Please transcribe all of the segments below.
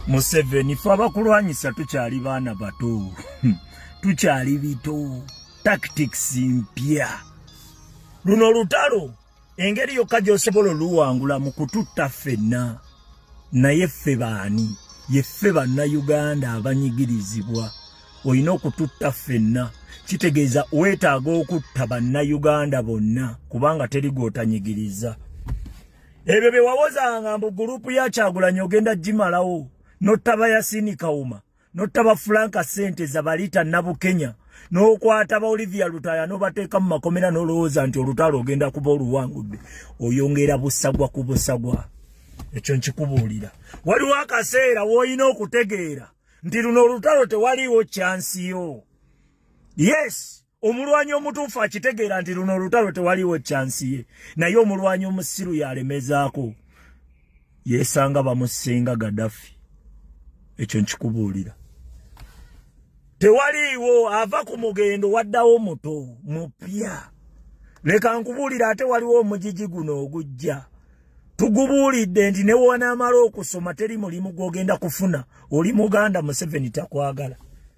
Museveni fe abakulwanyisa tukyali baana bato. Tukyali bito. Tactics mpya. Luno lutalo engeri yokka gy'osobola oluwangula mu kututta ffenna. Naye ffe baani? Yeffe bannayuganda abanyigirizibwa. Olina okututta ffenna. Kitegeeza weetaaga okutta bannayuganda bonna kubanga teri gw'otanyigiriza. Ebyo bye wawozanga mbu gurupu ya Kyagulanyi ogenda gimalawo. Nottaba Yasini Kawuma. Nottaba Franka Ssenteza Balita Nabukenya. N'okwata ba Olivia Lutaya n'obateeka mu makomera n'olowooza nti olutalo ogenda kuba oluwangudde. Oyongera busagwa ku busagwa. Ekyo nkikubuulira. Waliwo akaseera w'olina okutegeera nti luno olutalo tewaliwo kyansiyo. Yes, omulwanyi omutuufu akitegeera nti luno olutalo tewaliwo kyansiye. Naye omulwanyi omusiru yalemezaako. Yeesanga bamusinga Gaddafi. Ekyo nkikubuulira. Tewaliwo ava ku mugendo waddawo muto mupya. Leka nkubuulira ate waliwo omujiji guno ogujja. Tugubuulidde nti ne wanaamala okusoma teri mulimu gw'ogenda kufuna. Oli Muganda Museveni takwagala.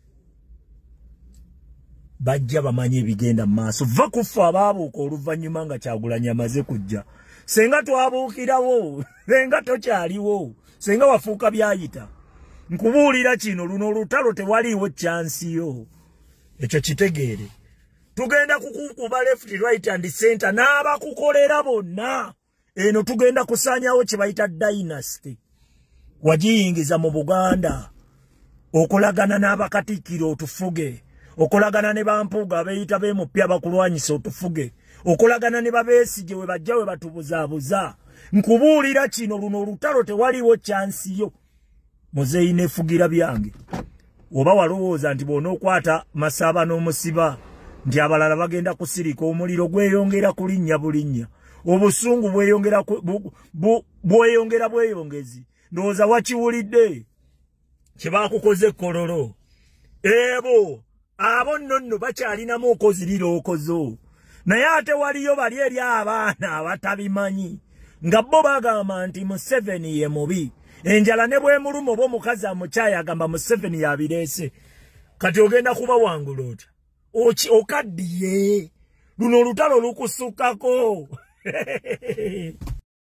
Bajja bamanye ebigenda mu maaso. Va kufa abaabuuka oluvannyuma nga Kyagulanyi amaze kujja. Senga twabuukirawo, senga tokyaliwo, senga wafuuka byayita. Nkubuulira kino luno olutalo tewaliwo kyansiyo. Ekyo kitegeere. Tugenda kukukuba left, right and center n'abakukolera bonna. Eno tugenda kusaanyawo kye bayita dynasty. Wagiyingiza mu Buganda. Okolagana n'abakatikkiro otufuge. Okolagana ne bampuuga abeeyita beemupya bakulwanyisa otufuge. Okolagana ne babeesige we bajja we batubuzaabuza. Nkubuulira kino luno olutalo tewaliwo kyansiyo. Muzeeyi nefugira byange. Oba walowooza nti bw'onookwata Masaaba n'omusiba nti abalala bagenda kusirika, omuliro gweyongera kulinnya bulinnya. Obusungu bweyongera bweyongezi. Ndowooza wakiwulidde kye baakukoze Kololo. Abo nno bakyalinamu okozirira okozo. Naye ate waliyo bali eri abaana abatabimanyi nga bo bagamba nti Museveni ye mubi. Enjala ne bw'emuluma oba omukazi amukyaya agamba Museveni yabireese. Kati ogenda kuba wangula otya? Okaddiye. Luno olutalo lukusukkako.